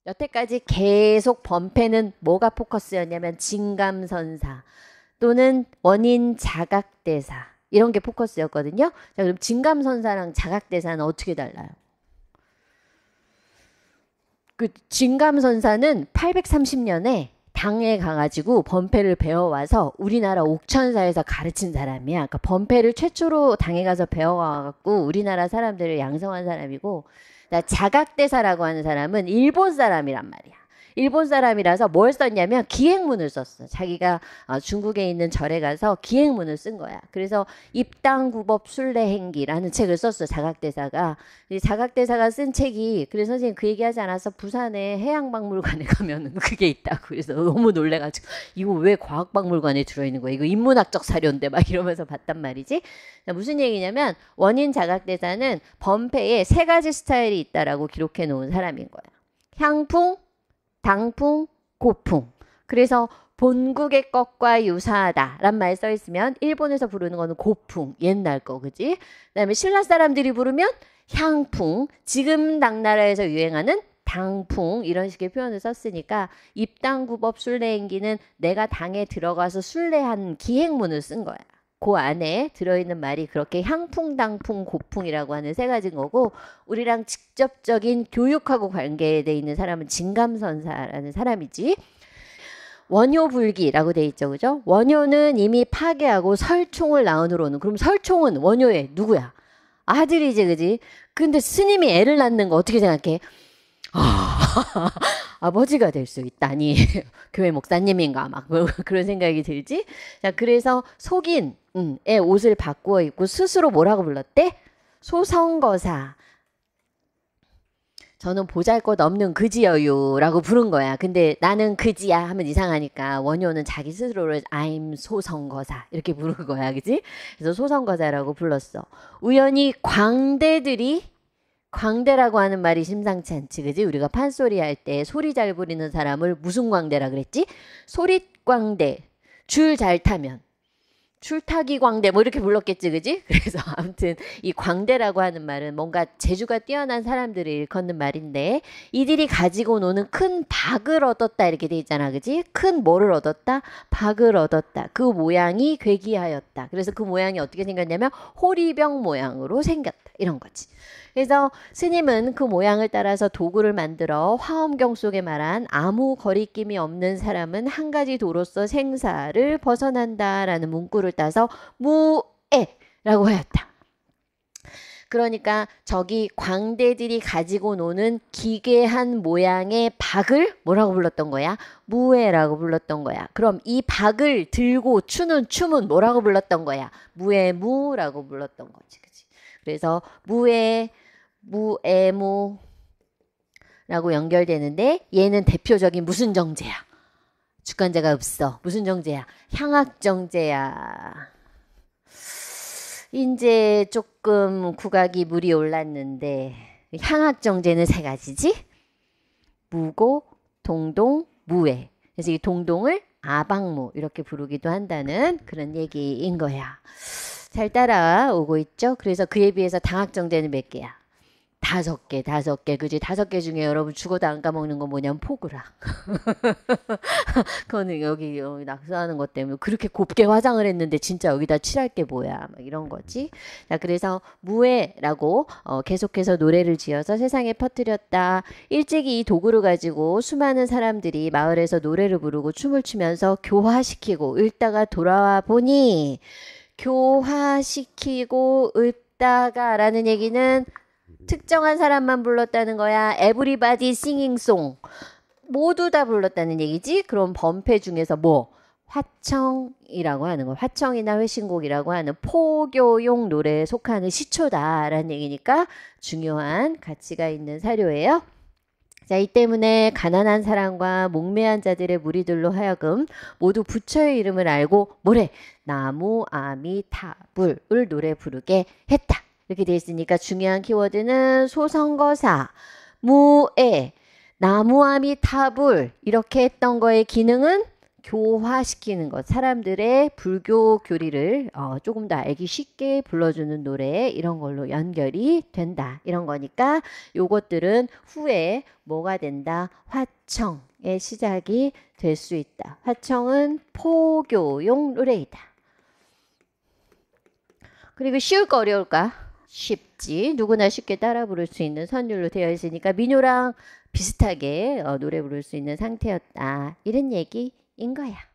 여태까지 계속 범패는 뭐가 포커스였냐면 진감선사 또는 원인 자각대사 이런 게 포커스였거든요. 자, 그럼 진감선사랑 자각대사는 어떻게 달라요? 그 진감선사는 830년에 당에 가가지고 범패를 배워와서 우리나라 옥천사에서 가르친 사람이야. 그러니까 범패를 최초로 당에 가서 배워와갖고 우리나라 사람들을 양성한 사람이고, 자각대사라고 하는 사람은 일본 사람이란 말이야. 일본 사람이라서 뭘 썼냐면 기행문을 썼어. 자기가 중국에 있는 절에 가서 기행문을 쓴 거야. 그래서 입당구법 순례행기라는 책을 썼어. 자각대사가. 이 자각대사가 쓴 책이, 그래서 선생님 그 얘기하지 않았어? 부산에 해양박물관에 가면은 그게 있다고. 그래서 너무 놀래가지고 이거 왜 과학박물관에 들어있는 거야? 이거 인문학적 사료인데 막 이러면서 봤단 말이지. 무슨 얘기냐면 원인 자각대사는 범패에 세 가지 스타일이 있다라고 기록해 놓은 사람인 거야. 향풍, 당풍, 고풍. 그래서 본국의 것과 유사하다 란 말 써 있으면 일본에서 부르는 거는 고풍, 옛날 거, 그지? 그다음에 신라 사람들이 부르면 향풍, 지금 당나라에서 유행하는 당풍, 이런 식의 표현을 썼으니까 입당구법 순례행기는 내가 당에 들어가서 순례한 기행문을 쓴 거야. 그 안에 들어있는 말이 그렇게 향풍, 당풍, 고풍이라고 하는 세 가지인 거고, 우리랑 직접적인 교육하고 관계되어 있는 사람은 진감선사라는 사람이지. 원효불기라고 돼 있죠, 그죠? 원효는 이미 파괴하고 설총을 낳으러는, 그럼 설총은 원효의 누구야? 아들이지, 그지? 근데 스님이 애를 낳는 거 어떻게 생각해? 아버지가 될 수 있다니. 교회 목사님인가 막 그런 생각이 들지. 자, 그래서 속인의 옷을 바꾸어 입고 스스로 뭐라고 불렀대? 소성거사. 저는 보잘것없는 그지여요라고 부른 거야. 근데 나는 그지야 하면 이상하니까 원효는 자기 스스로를 I'm 소성거사 이렇게 부른 거야, 그지? 그래서 소성거사라고 불렀어. 우연히 광대라고 하는 말이 심상치 않지, 그지? 우리가 판소리 할 때 소리 잘 부리는 사람을 무슨 광대라 그랬지? 소릿광대. 줄 잘 타면 줄타기 광대 뭐 이렇게 불렀겠지, 그지? 그래서 아무튼 이 광대라고 하는 말은 뭔가 재주가 뛰어난 사람들을 일컫는 말인데, 이들이 가지고 노는 큰 박을 얻었다 이렇게 돼 있잖아, 그지? 큰 뭐를 얻었다? 박을 얻었다. 그 모양이 괴기하였다. 그래서 그 모양이 어떻게 생겼냐면 호리병 모양으로 생겼다, 이런 거지. 그래서 스님은 그 모양을 따라서 도구를 만들어 화엄경 속에 말한 아무 거리낌이 없는 사람은 한 가지 도로서 생사를 벗어난다라는 문구를 따서 무애라고 하였다. 그러니까 저기 광대들이 가지고 노는 기괴한 모양의 박을 뭐라고 불렀던 거야? 무애라고 불렀던 거야. 그럼 이 박을 들고 추는 춤은 뭐라고 불렀던 거야? 무애무라고 불렀던 거지, 그치? 그래서 무애무라고 연결되는데, 얘는 대표적인 무슨 정제야? 주관자가 없어. 무슨 정제야? 향악정제야. 이제 조금 국악이 물이 올랐는데, 향악정제는 세 가지지? 무고, 동동, 무애. 그래서 이 동동을 아방무 이렇게 부르기도 한다는 그런 얘기인 거야. 잘 따라오고 있죠? 그래서 그에 비해서 당악정제는 몇 개야? 5개, 그지? 5개 중에 여러분 죽어도 안 까먹는 건 뭐냐면 포구라. 그거는 여기 낙서하는 것 때문에 그렇게 곱게 화장을 했는데 진짜 여기다 칠할 게 뭐야, 막 이런 거지. 자, 그래서 무애라고 계속해서 노래를 지어서 세상에 퍼뜨렸다. 일찍이 이 도구를 가지고 수많은 사람들이 마을에서 노래를 부르고 춤을 추면서 교화시키고 읊다가 돌아와 보니, 교화시키고 읊다가라는 얘기는 특정한 사람만 불렀다는 거야. Everybody singing song. 모두 다 불렀다는 얘기지. 그럼 범패 중에서 뭐? 화청이라고 하는 거. 화청이나 회신곡이라고 하는 포교용 노래에 속하는 시초다라는 얘기니까 중요한 가치가 있는 사료예요. 자, 이 때문에 가난한 사람과 목매한 자들의 무리들로 하여금 모두 부처의 이름을 알고 뭐래? 나무 아미타불을 노래 부르게 했다. 이렇게 돼 있으니까 중요한 키워드는 소성거사, 무애, 나무아미타불 이렇게 했던 거의 기능은 교화시키는 것, 사람들의 불교 교리를 조금 더 알기 쉽게 불러주는 노래, 이런 걸로 연결이 된다, 이런 거니까 요것들은 후에 뭐가 된다? 화청의 시작이 될 수 있다. 화청은 포교용 노래이다. 그리고 쉬울까 어려울까? 쉽지. 누구나 쉽게 따라 부를 수 있는 선율로 되어 있으니까 민요랑 비슷하게 노래 부를 수 있는 상태였다, 이런 얘기인 거야.